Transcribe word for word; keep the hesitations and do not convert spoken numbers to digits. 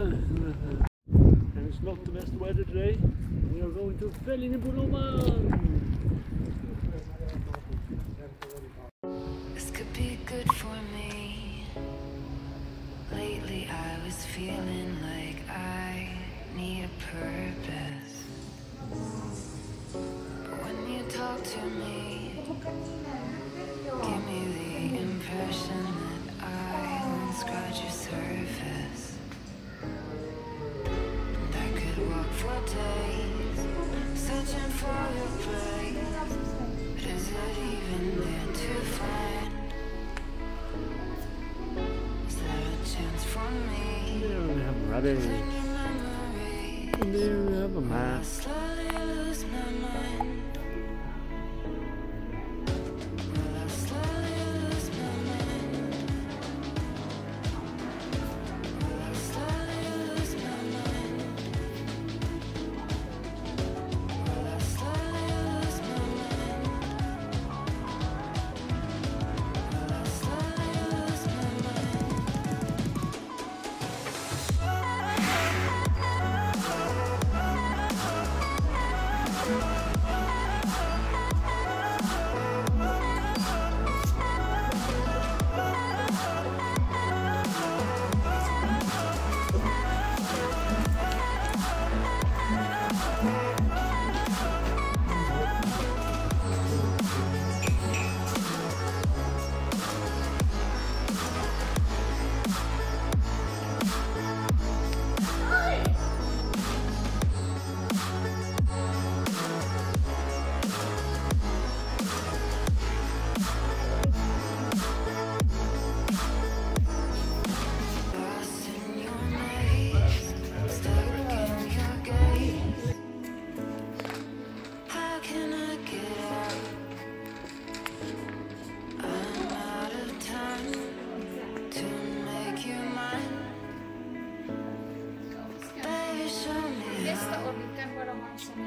And it's not the best weather today. We are going to Vellinge blomman. This could be good for me. Lately I was feeling like I need a purpose. But when you talk to me, give me the impression that I won't scratch your surface. And I could walk for days, searching for your place. But is it even there to find? Is there a chance for me? There we have a rabbit. And there we have a map. Slowly lose my mind. Will I slowly lose my mind? Will I slowly lose my mind? Will I slowly lose my mind? Will I slowly lose my mind? Lost in your maze, stuck in your gaze. How can I get out? I'm out of time to make you mine. Baby, show me Nästa how. år vi kan bara ha en sån